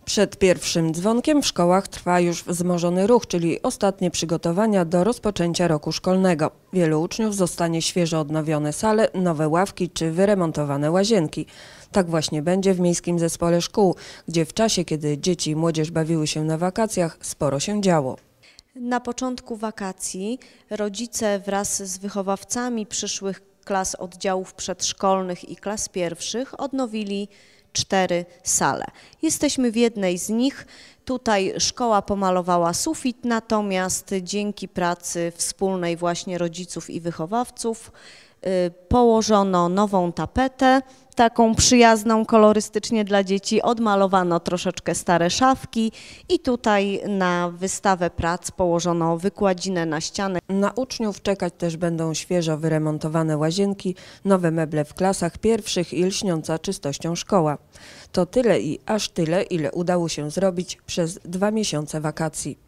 Przed pierwszym dzwonkiem w szkołach trwa już wzmożony ruch, czyli ostatnie przygotowania do rozpoczęcia roku szkolnego. Wielu uczniów zostanie świeżo odnowione sale, nowe ławki czy wyremontowane łazienki. Tak właśnie będzie w Miejskim Zespole Szkół, gdzie w czasie, kiedy dzieci i młodzież bawiły się na wakacjach, sporo się działo. Na początku wakacji rodzice wraz z wychowawcami przyszłych klas oddziałów przedszkolnych i klas pierwszych odnowili 4 sale. Jesteśmy w jednej z nich. Tutaj szkoła pomalowała sufit, natomiast dzięki pracy wspólnej właśnie rodziców i wychowawców położono nową tapetę, taką przyjazną kolorystycznie dla dzieci, odmalowano troszeczkę stare szafki i tutaj na wystawę prac położono wykładzinę na ścianę. Na uczniów czekać też będą świeżo wyremontowane łazienki, nowe meble w klasach pierwszych i lśniąca czystością szkoła. To tyle i aż tyle, ile udało się zrobić przez 2 miesiące wakacji.